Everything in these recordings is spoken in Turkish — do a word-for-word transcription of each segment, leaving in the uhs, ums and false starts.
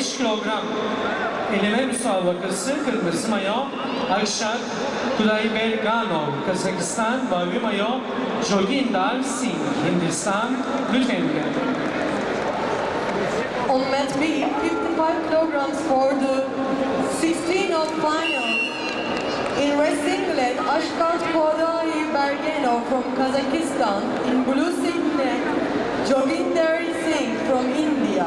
beş kilogram eleme müsabakası kırmızı mayo Akshat Kudaiberganov Kazakistan, mavi mayo Joginder Singh Hindistan, lütfen. On mat B, fifty-five kilograms for the sixteen of final. In red singlet, Akshat Kudaiberganov from Kazakhstan. In blue singlet, Joginder Singh from India.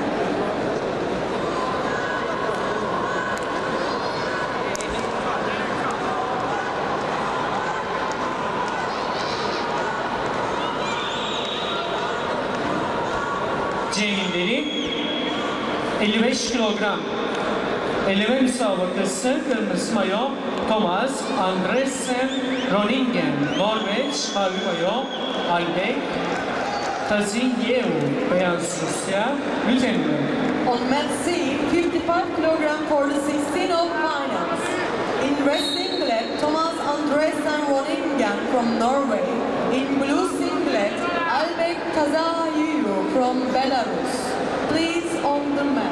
Cemilleri elli beş kilogram eleme müsabakası kırmızı mayo Thomas Andresen Groningen, Norveç, mavi mayo Albek Taziyev, Beyaz Rusya, lütfen. On mat C, fifty-five kilograms for the sixteen of finals. In red singlet, Thomas Andresen Groningen from Norway. In blue singlet, Albek Taziyev from Belarus. Please on the mat.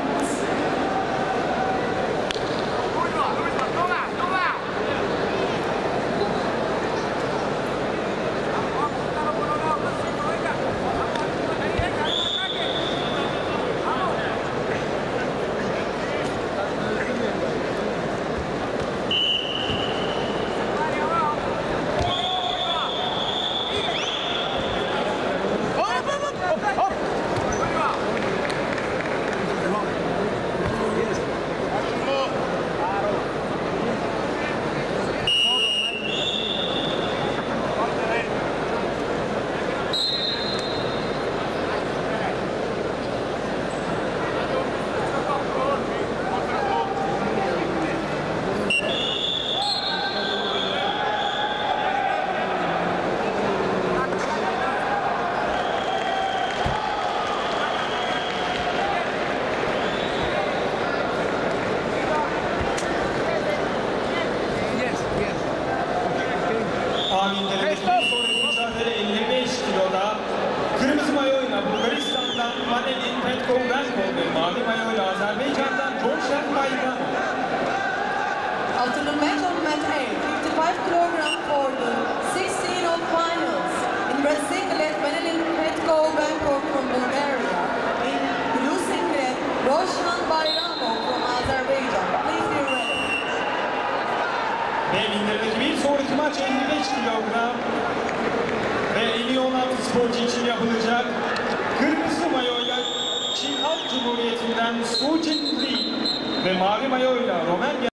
elli beş kiloda kırmızı mayoyla Bulgaristan'dan Vanelin Petkovenko ve mavi mayoyla Azerbaycan'dan Roshan Bayramov. After the match on mat A, fifty-five kilograms for the sixteen of finals. In red singlet, Vanelin Petkovenko from Bulgaria. In blue singlet, Roshan Bayramov from Azerbaijan. Please be ready. Ve indirdeki bir sonraki maç elli beş kilogram ve elli on altı sporcu için yapılacak. Kırmızı mayoyla Çin Halk Cumhuriyeti'nden Su Jin Lee ve mavi mayoyla Romanya